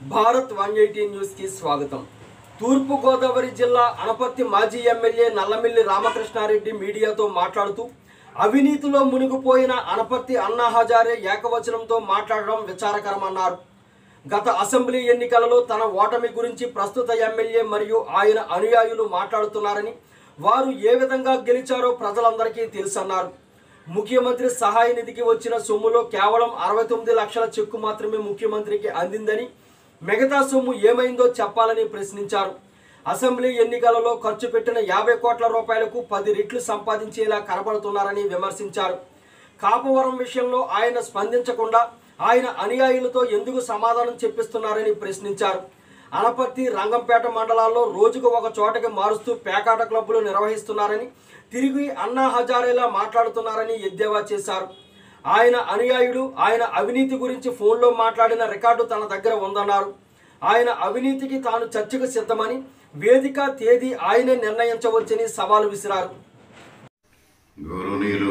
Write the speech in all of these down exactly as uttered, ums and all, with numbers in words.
Bharat one eighty news కి స్వాగతం. తూర్పు గోదావరి జిల్లా అనపర్తి మాజీ ఎమ్మెల్యే నల్లమిల్లి రామకృష్ణారెడ్డి మీడియాతో మాట్లాడుతూ అవినీతిలో మునిగిపోయిన అనపర్తి అన్నా హజారే ఏకవచనంతో మాట్లాడడం విచారకరమన్నారు. గత అసెంబ్లీ ఎన్నికలలో తన ఓటమి గురించి ప్రస్తుత ఎమ్మెల్యే మరియు ఆయన అనుయాయులు మాట్లాడుతున్నారని, వారు ఏ విధంగా గెలిచారో ప్రజలందరికీ తెలుసన్నారు. ముఖ్యమంత్రి సహాయ నిధికి వచ్చిన సొమ్ములో కేవలం అరవై తొమ్మిది లక్షల చెక్కు మాత్రమే ముఖ్యమంత్రికి అందిందని, మిగతా సొమ్ము ఏమైందో చెప్పాలని ప్రశ్నించారు. అసెంబ్లీ ఎన్నికలలో ఖర్చు పెట్టిన యాభై కోట్ల రూపాయలకు పది రెట్లు సంపాదించేలా కనబడుతున్నారని విమర్శించారు. కాపవరం విషయంలో ఆయన స్పందించకుండా ఆయన అనుయాయులతో ఎందుకు సమాధానం చెప్పిస్తున్నారని ప్రశ్నించారు. అనపర్తి, రంగంపేట మండలాల్లో రోజుకు ఒక చోటకి మారుస్తూ పేకాట క్లబ్బులు నిర్వహిస్తున్నారని, తిరిగి అన్నా హజారేలా మాట్లాడుతున్నారని ఎద్దేవా చేశారు. ఆయన అనుయాయుడు ఆయన అవినీతి గురించి ఫోన్లో మాట్లాడిన రికార్డు తన దగ్గర ఉందన్నారు. ఆయన అవినీతికి తాను చర్చకు సిద్ధమని, వేదిక తేదీ ఆయనే నిర్ణయించవచ్చని సవాలు విసిరారు. గౌరవనీయులు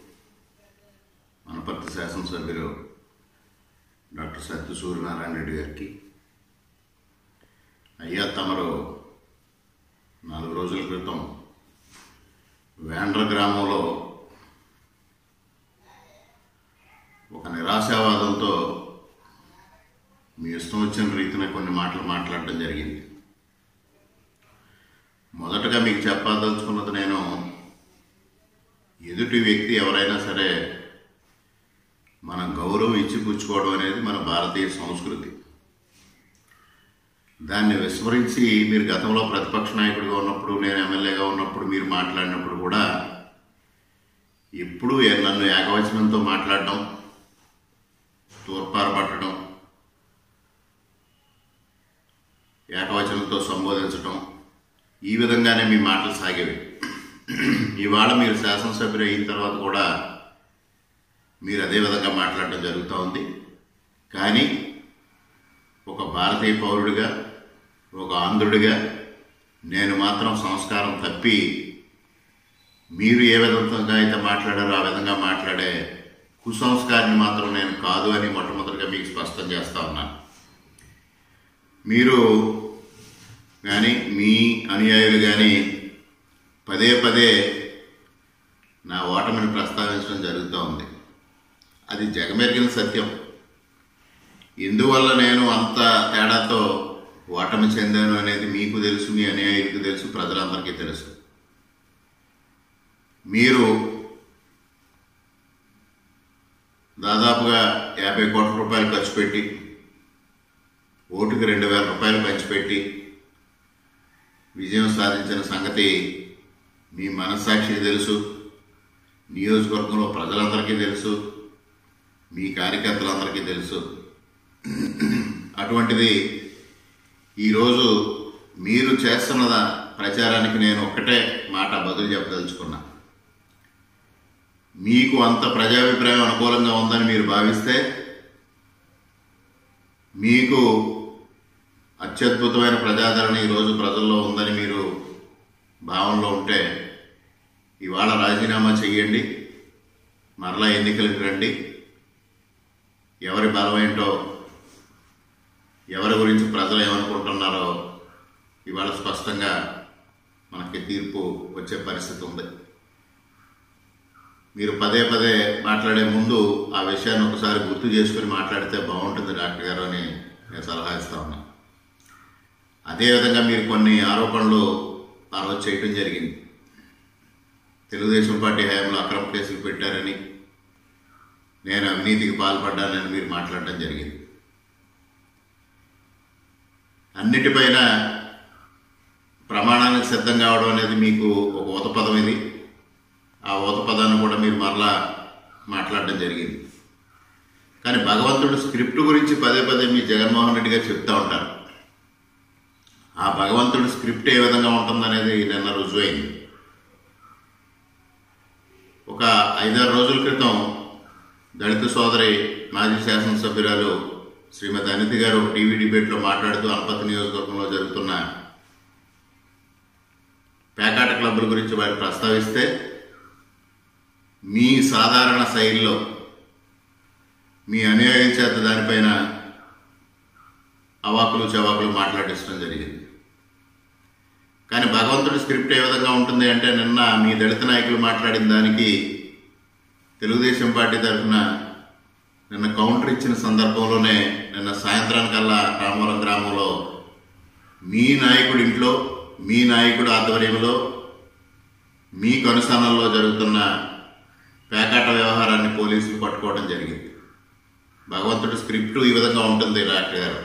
అనపర్తి శాసనసభ్యులు డాక్టర్ సత్య సూర్యనారాయణ రెడ్డి గారికి, అయ్యా తమరు నాలుగు రోజుల క్రితం వేండ్ర గ్రామంలో ఒక నిరాశావాదంతో మీ ఇష్టం వచ్చిన రీతిన కొన్ని మాటలు మాట్లాడడం జరిగింది. మొదటగా మీకు చెప్పదలుచుకున్నది, నేను ఎదుటి వ్యక్తి ఎవరైనా సరే మనం గౌరవం ఇచ్చి పుచ్చుకోవడం అనేది మన భారతీయ సంస్కృతి. దాన్ని విస్మరించి మీరు గతంలో ప్రతిపక్ష నాయకుడిగా ఉన్నప్పుడు, నేను ఎమ్మెల్యేగా ఉన్నప్పుడు మీరు మాట్లాడినప్పుడు కూడా ఎప్పుడూ నన్ను ఏకవచనంతో మాట్లాడడం, తూర్పార పట్టడం, ఏకవచనంతో సంబోధించడం, ఈ విధంగానే మీ మాటలు సాగేవి. ఇవాళ మీరు శాసనసభ్యులు అయిన తర్వాత కూడా మీరు అదే విధంగా మాట్లాడడం జరుగుతూ ఉంది. కానీ ఒక భారతీయ పౌరుడిగా, ఒక ఆంధ్రుడిగా నేను మాత్రం సంస్కారం తప్పి మీరు ఏ విధంగా అయితే మాట్లాడారో ఆ విధంగా మాట్లాడే కుసంస్కారాన్ని మాత్రం నేను కాదు అని మొట్టమొదటిగా మీకు స్పష్టం చేస్తా ఉన్నాను. మీరు కానీ మీ అనుయాయులు కానీ పదే పదే నా ఓటమిని ప్రస్తావించడం జరుగుతూ ఉంది. అది జగమెరిగిన సత్యం. ఎందువల్ల నేను అంత తేడాతో ఓటమి చెందాను అనేది మీకు తెలుసు, మీ అనుయాయులకు తెలుసు, ప్రజలందరికీ తెలుసు. మీరు దాదాపుగా యాభై కోట్ల రూపాయలు ఖర్చు పెట్టి, ఓటుకి రెండు వేల రూపాయలు పంచిపెట్టి విజయం సాధించిన సంగతి మీ మనస్సాక్షికి తెలుసు, నియోజకవర్గంలో ప్రజలందరికీ తెలుసు, మీ కార్యకర్తలందరికీ తెలుసు. అటువంటిది ఈరోజు మీరు చేస్తున్న ప్రచారానికి నేను ఒక్కటే మాట బదులు చెప్పదలుచుకున్నా. మీకు అంత ప్రజాభిప్రాయం అనుకూలంగా ఉందని మీరు భావిస్తే, మీకు అత్యద్భుతమైన ప్రజాదరణ ఈరోజు ప్రజల్లో ఉందని మీరు భావనలో ఉంటే, ఇవాళ రాజీనామా చెయ్యండి, మరలా ఎన్నికలకు రండి. ఎవరి బలం ఏంటో, ఎవరి గురించి ప్రజలు ఏమనుకుంటున్నారో ఇవాళ స్పష్టంగా మనకి తీర్పు వచ్చే పరిస్థితి ఉంది. మీరు పదే పదే మాట్లాడే ముందు ఆ విషయాన్ని ఒకసారి గుర్తు చేసుకుని మాట్లాడితే బాగుంటుంది డాక్టర్ గారు అని నేను సలహా ఇస్తా ఉన్నా. అదేవిధంగా మీరు కొన్ని ఆరోపణలు ఆ రోజు చేయటం జరిగింది. తెలుగుదేశం పార్టీ హయాంలో అక్రమ కేసులు పెట్టారని, నేను అవినీతికి పాల్పడ్డానని మీరు మాట్లాడటం జరిగింది. అన్నిటిపైన ప్రమాణానికి సిద్ధం కావడం అనేది మీకు ఒక ఊతపదం. ఇది ఆ ఊతపదాన్ని కూడా మీరు మరలా మాట్లాడడం జరిగింది. కానీ భగవంతుడు స్క్రిప్ట్ గురించి పదే పదే మీ జగన్మోహన్ రెడ్డి గారు చెప్తూ ఉంటారు. ఆ భగవంతుడి స్క్రిప్ట్ ఏ విధంగా ఉంటుందనేది నిన్న రుజువైంది. ఒక ఐదారు రోజుల క్రితం దళిత సోదరి మాజీ శాసనసభ్యురాలు శ్రీమతి అనిత గారు ఒక టీవీ డిబేట్లో మాట్లాడుతూ అనపర్తి నియోజకవర్గంలో జరుగుతున్న పేకాట క్లబ్బుల గురించి వారు ప్రస్తావిస్తే, మీ సాధారణ శైలిలో మీ అనుయాయుల చేత దానిపైన అవాకులు చవాకులు మాట్లాడించడం జరిగింది. కానీ భగవంతుడి స్క్రిప్ట్ ఏ విధంగా ఉంటుంది అంటే, నిన్న మీ దళిత నాయకులు మాట్లాడిన దానికి తెలుగుదేశం పార్టీ తరఫున నిన్న కౌంటర్ ఇచ్చిన సందర్భంలోనే నిన్న సాయంత్రానికల్లా రామవరం గ్రామంలో మీ నాయకుడి ఇంట్లో మీ నాయకుడు ఆధ్వర్యంలో మీ కనుసన్నల్లో జరుగుతున్న పేకాట వ్యవహారాన్ని పోలీసులు పట్టుకోవడం జరిగింది. భగవంతుడి స్క్రిప్టు ఈ విధంగా ఉంటుంది. డాక్టర్ గారు,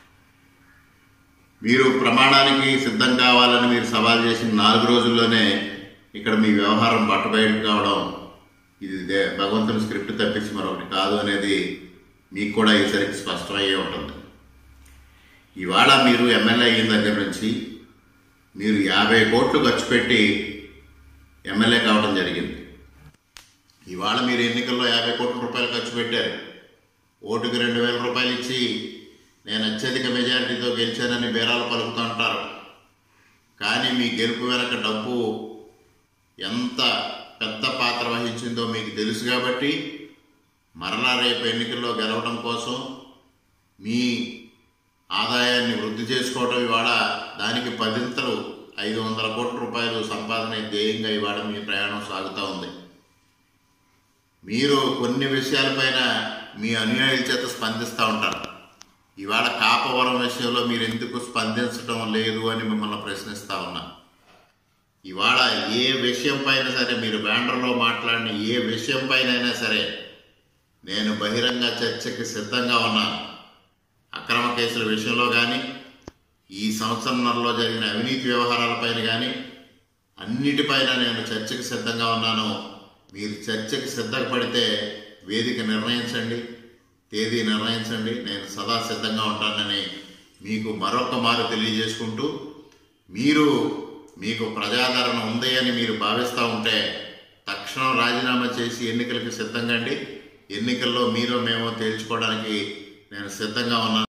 మీరు ప్రమాణానికి సిద్ధం కావాలని మీరు సవాల్ చేసిన నాలుగు రోజుల్లోనే ఇక్కడ మీ వ్యవహారం బట్టబయలు కావడం, ఇది భగవంతుని స్క్రిప్ట్ తప్పించి మరొకటి కాదు అనేది మీకు కూడా ఈసరికి స్పష్టమయ్యే ఉంటుంది. ఇవాళ మీరు ఎమ్మెల్యే అయిన దగ్గర నుంచి మీరు యాభై కోట్లు ఖర్చు పెట్టి ఎమ్మెల్యే కావడం జరిగింది. ఇవాళ మీరు ఎన్నికల్లో యాభై కోట్ల రూపాయలు ఖర్చు పెట్టారు. ఓటుకు రెండు వేల రూపాయలు ఇచ్చి నేను అత్యధిక మెజారిటీతో గెలిచానని బేరాలు పలుకుతూ ఉంటారు. కానీ మీ గెలుపు వెనక డబ్బు ఎంత పెద్ద పాత్ర వహించిందో మీకు తెలుసు. కాబట్టి మరలా రేపు ఎన్నికల్లో గెలవడం కోసం మీ ఆదాయాన్ని వృద్ధి చేసుకోవడం, ఇవాళ దానికి పదింతలు ఐదు వందల కోట్ల రూపాయలు సంపాదన ధ్యేయంగా ఇవాళ మీ ప్రయాణం సాగుతూ ఉంది. మీరు కొన్ని విషయాలపైన మీ అనుయాయుల చేత స్పందిస్తూ ఉంటారు. ఇవాళ కాపవరం విషయంలో మీరు ఎందుకు స్పందించడం లేదు అని మిమ్మల్ని ప్రశ్నిస్తూ ఉన్నా. ఇవాళ ఏ విషయం పైన సరే మీరు బ్యానర్లో మాట్లాడిన ఏ విషయం పైన అయినా సరే నేను బహిరంగ చర్చకి సిద్ధంగా ఉన్నాను. అక్రమ కేసుల విషయంలో కానీ, ఈ సంవత్సరంలో జరిగిన అవినీతి వ్యవహారాలపైన కానీ అన్నిటిపైన నేను చర్చకి సిద్ధంగా ఉన్నాను. మీరు చర్చకి సిద్ధపడితే వేదిక నిర్ణయించండి, తేదీ నిర్ణయించండి, నేను సదా సిద్ధంగా ఉంటానని మీకు మరొక మారు తెలియజేసుకుంటూ, మీరు మీకు ప్రజాదరణ ఉంది అని మీరు భావిస్తూ ఉంటే తక్షణం రాజీనామా చేసి ఎన్నికలకు సిద్ధంగా అండి. ఎన్నికల్లో మీరో మేమో తేల్చుకోవడానికి నేను సిద్ధంగా ఉన్నాను.